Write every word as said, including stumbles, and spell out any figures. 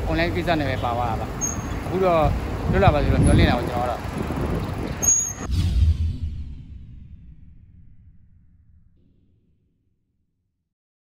online ကိစ္စနဲ့ပဲပါသွားတာပါအခုတော့လွတ်လာပါဆိုတော့မျောလင့်တာကိုကျွန်တော်ကတော့